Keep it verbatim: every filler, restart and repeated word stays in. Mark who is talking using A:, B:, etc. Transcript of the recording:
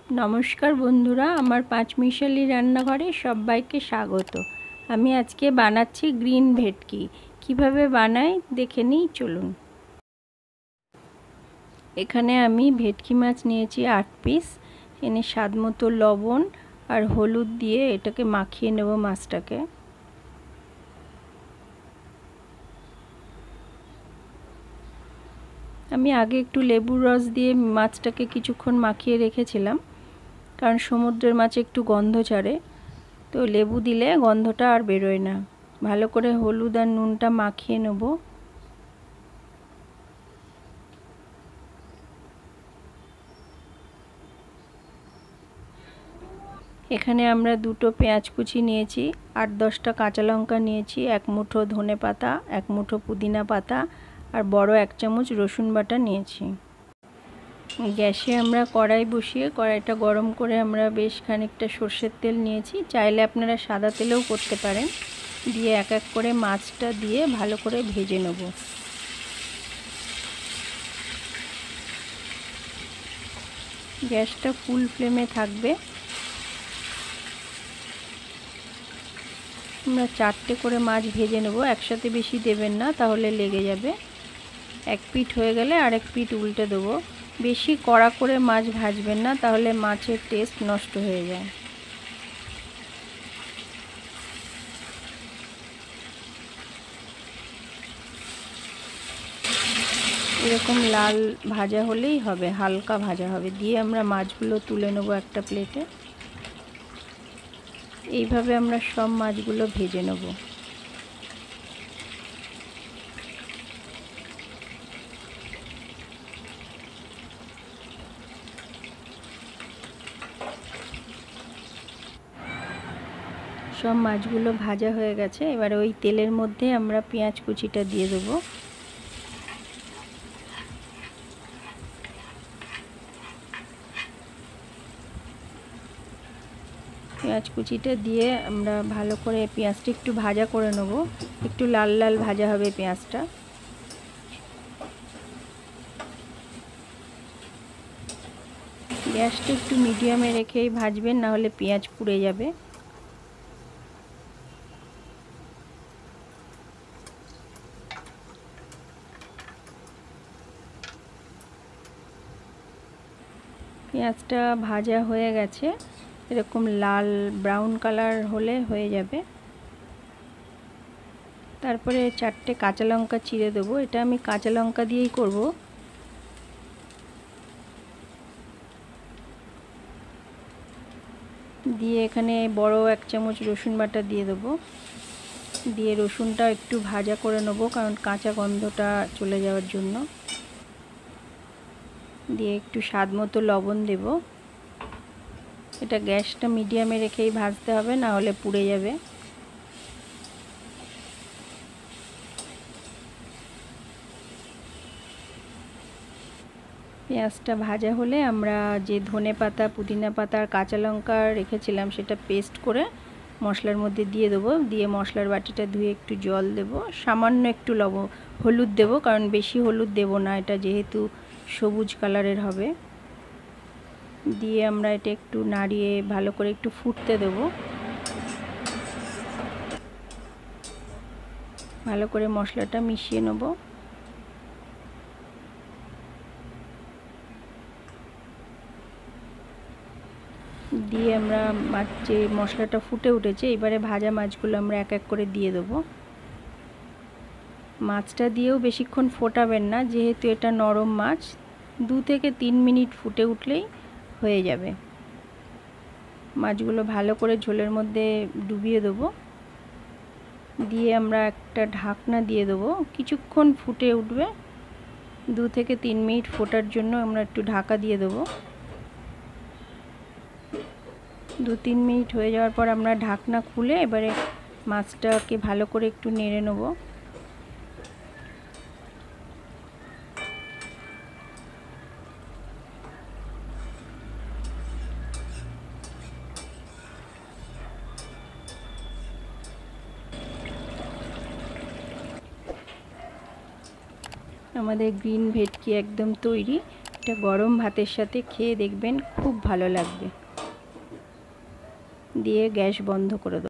A: नमस्कार बंधुरा आमार पाँच मिशाली रान्नाघरे सबाइके स्वागत। आमी आजके बानाচ্ছি ग्रीन भेटकी किभाबे बानाई देखे निई चलुन। एखाने आमी भेटकी माछ निয়েছি आठ पिस। एने स्वादमतो लवण और हलुद दिए एटाके माखिए नेब माछटाके। आमी आगे एकटू लेबुर रस दिए माछटाके किछुक्षण माखिए रेखेछिलाम कारण समुद्रेर माछ एकटू गन्ध छाड़े, तो लेबू दिले गन्धटा आर बेरोय ना। भालो करे हलुद और नुनटा माखिए नेब। एखाने आमरा दुटो पेঁয়াজ कुचि निয়েছি, आठ दसटा काँचा लंका निয়েছি, एक मुठो धने पाता, एक मुठो पुदिना पाता और बड़ो एक चामच रसुन बाटा निয়েছি। গ্যাসে আমরা কড়াই বসিয়ে কড়াইটা গরম করে আমরা বেশ খানিকটা সরষের তেল নিয়েছি, চাইলে আপনারা সাদা তেলেও করতে পারেন। দিয়ে এক এক করে মাছটা দিয়ে ভালো করে ভেজে নেব। গ্যাসটা ফুল ফ্লেমে থাকবে। আমরা চারটে করে মাছ ভেজে নেব, একসাথে বেশি দেবেন না তাহলে লেগে যাবে। এক পিঠ হয়ে গেলে আরেক পিঠ উল্টে দেবো। বেশি কড়া করে মাছ ভাজবেন না তাহলে মাছের টেস্ট নষ্ট হয়ে যায়। এরকম লাল ভাজা হলেই হবে, হালকা ভাজা হবে। দিয়ে আমরা মাছগুলো তুলে নেব একটা প্লেটে। এইভাবে আমরা সব মাছগুলো ভেজে নেব। সব মাছগুলো ভাজা হয়ে গেছে, এবারে ওই তেলের মধ্যে আমরা পেঁয়াজ কুচিটা দিয়ে দেব। পেঁয়াজ কুচিটা দিয়ে আমরা ভালো করে পেঁয়াজটা একটু ভাজা করে নেব, একটু লাল লাল ভাজা হবে পেঁয়াজটা। গ্যাসটা একটু মিডিয়ামে রেখেই ভাজবেন, না হলে পেঁয়াজ পুড়ে যাবে। পেঁয়াজটা ভাজা হয়ে গেছে, এরকম লাল ব্রাউন কালার হলে হয়ে যাবে। তারপরে চারটে কাঁচা লঙ্কা চিড়ে দেবো, এটা আমি কাঁচা লঙ্কা দিয়েই করব। দিয়ে এখানে বড় এক চামচ রসুন বাটা দিয়ে দেবো। দিয়ে রসুনটা একটু ভাজা করে নেব কারণ কাঁচা গন্ধটা চলে যাওয়ার জন্য। দিয়ে একটু স্বাদ মতো লবণ দেব। এটা গ্যাসটা মিডিয়ামে রেখেই ভাজতে হবে, না হলে পুড়ে যাবে। পেঁয়াজটা ভাজা হলে আমরা যে ধনে পাতা, পুদিনা পাতা আর কাঁচা লঙ্কা রেখেছিলাম সেটা পেস্ট করে মশলার মধ্যে দিয়ে দেবো। দিয়ে মশলার বাটিটা ধুয়ে একটু জল দেব, সামান্য একটু লবণ হলুদ দেব কারণ বেশি হলুদ দেব না, এটা যেহেতু সবুজ কালারের হবে। দিয়ে আমরা এটা একটু নাড়িয়ে ভালো করে একটু ফুটতে দেব। ভালো করে মশলাটা মিশিয়ে নেব। দিয়ে আমরা মাছ যে মশলাটা ফুটে উঠেছে, এবারে ভাজা মাছগুলো আমরা এক এক করে দিয়ে দেবো। মাছটা দিয়েও বেশিক্ষণ ফোটাবেন না, যেহেতু এটা নরম মাছ, দু থেকে তিন মিনিট ফুটে উঠলেই হয়ে যাবে। মাছগুলো ভালো করে ঝোলের মধ্যে ডুবিয়ে দেবো। দিয়ে আমরা একটা ঢাকনা দিয়ে দেবো, কিছুক্ষণ ফুটে উঠবে। দু থেকে তিন মিনিট ফোটার জন্য আমরা একটু ঢাকা দিয়ে দেবো। দু তিন মিনিট হয়ে যাওয়ার পর আমরা ঢাকনা খুলে এবারে মাছটাকে ভালো করে একটু নেড়ে নেব। আমাদের গ্রিন ভেটকি একদম তৈরি। এটা গরম ভাতের সাথে খেয়ে দেখবেন খুব ভালো লাগবে। দিয়ে গ্যাস বন্ধ করে দেবো।